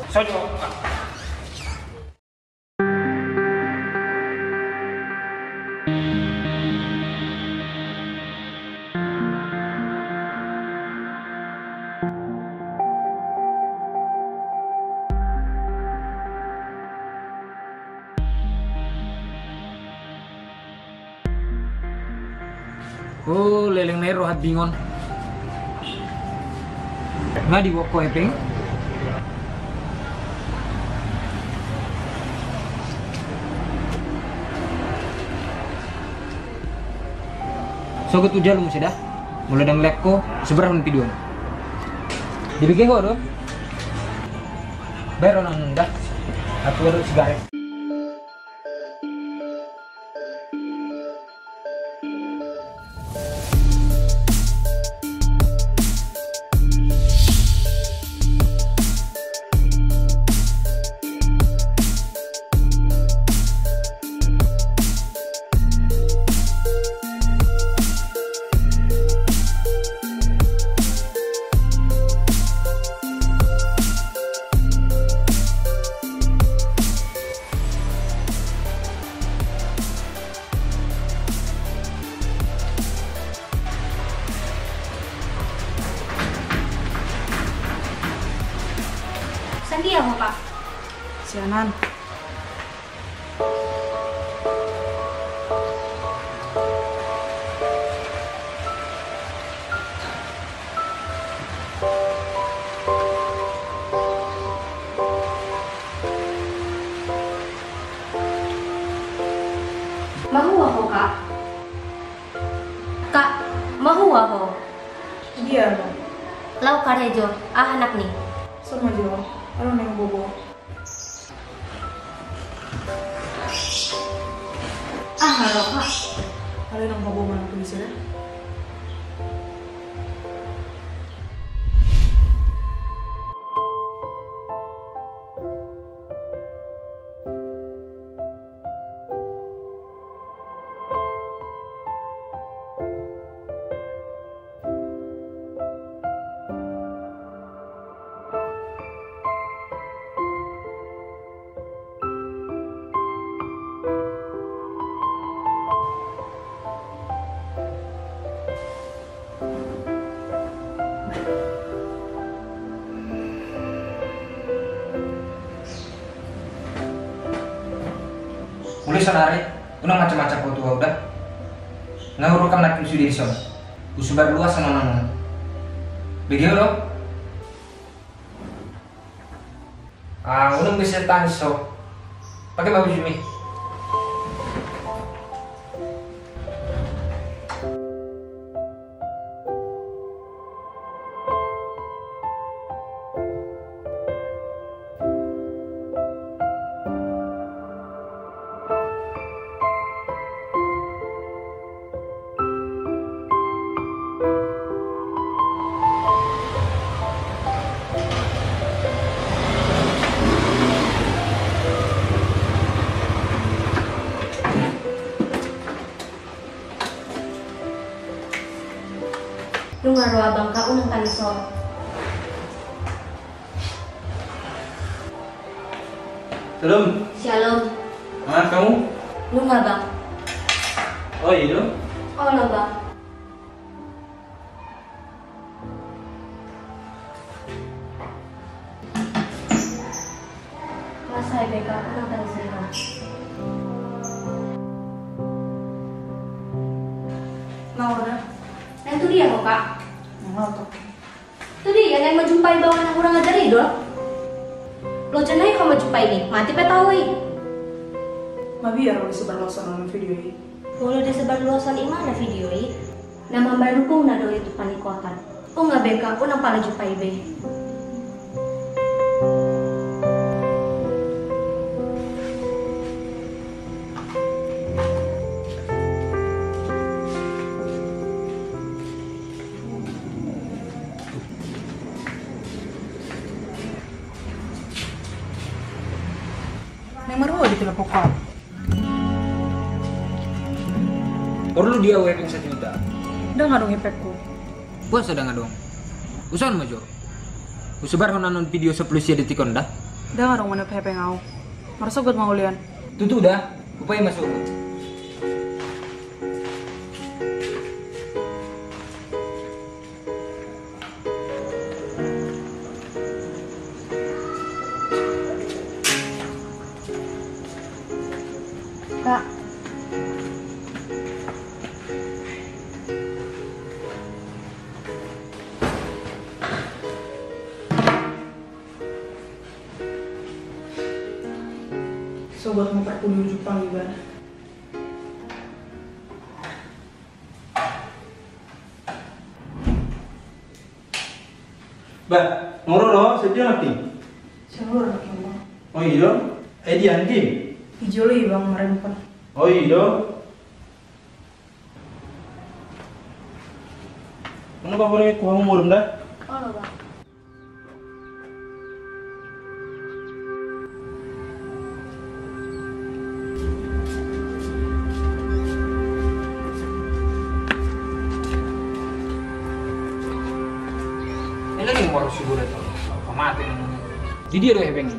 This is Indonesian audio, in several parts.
Sojo. Oh, leleng nero hat bingon. Nga di wako epeng. So gut ujal mo sida. Mulai dang lek ko seberang video. Dibigay ko do. Bayro nang dah. Aku ada sigaret. Sandi ya, Pak? Sianan. Mahu ako, Kak? Kak, mahu ako? Biar dong. Lau karejo, anak nih. Sama Jo. Ano na yung bobo? Halo, Kak. Ano yung bobo man ang pulis na? Mulai sonare, unang macam-macam foto udah. Ngawur kam nakin sudi son. Usubar luas sama nana. Begitu loh. Unang bisa tangis so. Pakai baju Jimmy. Lu ngaro abang Kak unang taniso. Shalom. Shalom. Mana kamu? Lu nggak, Bang? Oh iya. Oh, no, Bang. Masa IBK unang taniso. Mau na? Nah, itu dia kok, Kak. Mau to. Itu dia yang menjumpai bawaan yang kurang ajar itu. Lo cenai kau menjumpai nih, mati petawai. Mabiar ako sa barlosan ng video ini. Kalau disebar luasan imana video ini, nama baru kong nado itu panikotan. Oh nggak beka, aku nang pala jumpai be. Nang maruwa di tinapokal. Perlu dia webing 1 juta. Udah nga dong epekku. Puas ada nggak dong? Usahakan maju. Usebar nanon video 10 detik dah. Dah nggak dong mana pepe ngau. Merasa gue mau lian. Tutu udah, upaya masuk. Kak, Sobat mau perpuluh Jepang gimana? Mbak, ngoro sedih nanti. Siapa anak yang mau? Oh iya, di anjing. Hijau lagi bang merempan. Oh iya. Mana favorit kamu murung dah? oh Bang. Ini lagi mau harus sibuk itu. Mati namanya. Di dia doh hebeng.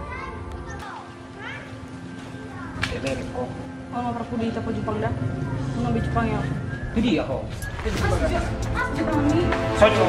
Hebeng kok. Oh mau perpuluh di tapo Jepang dah? Mau ngambil Jepang ya? Di dia kok. Jepang nih. Sojo.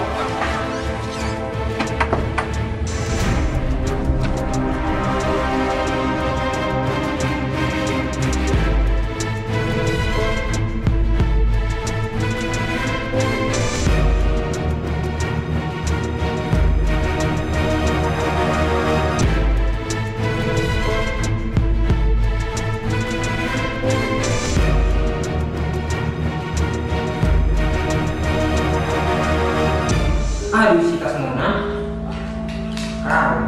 Aduh, si tas mana? Kau.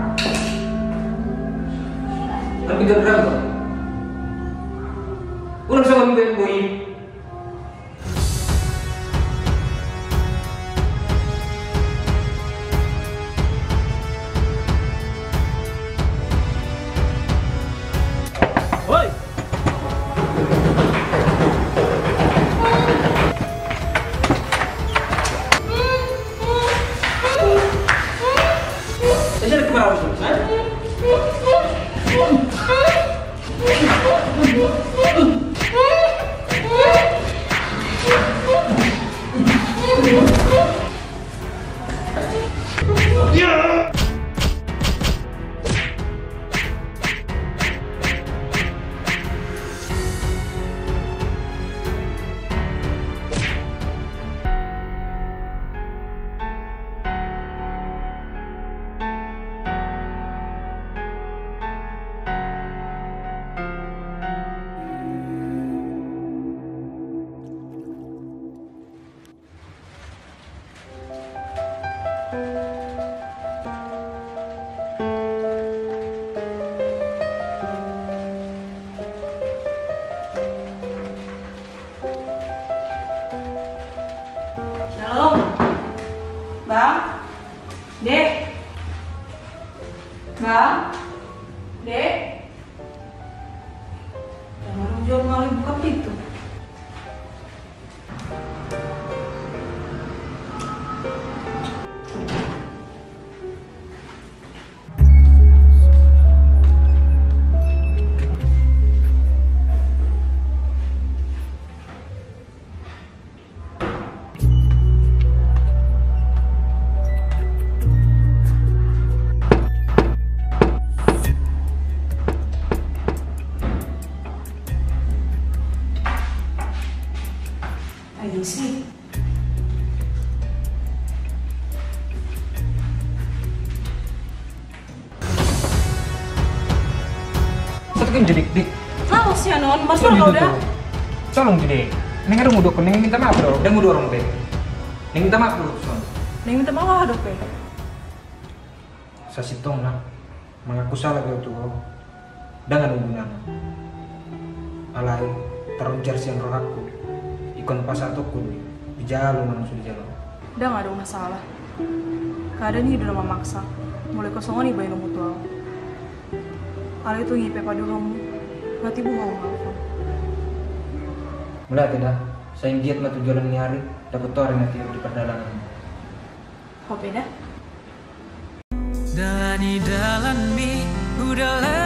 Tapi gak berapa. Ulang sama mimpi boy. Woi. Saya nak kemana sih? Shalom. Bang. Dek. Bang. Dek. Jangan jual malah buka pintu. Ayo sih. Satu kan jadi dik. Tahu sih anon, mas Tolong kau gitu udah. tuh. Tolong jadi. Neng ada nguduk, neng minta maaf bro. Udah nguduk orang deh. Neng minta maaf dulu son. Neng minta maaf dok ya. Saya sitong lah. Mengaku salah kau tuh. Dengan hubungan. Alai teruncar siang roh aku. Ikon pas atau kun. Di jalan mana sudah jalan. Udah nggak ada masalah. Keadaan ini udah memaksa. Mulai kosongan nih bayi nomor tua. Kalau itu ngipe pada kamu, nanti bu mau maafkan. Mulai tidak. Saya giat mah tujuan ini hari. Dapat tuh hari nanti di perdalangan. Kok beda? Dalani dalami Udah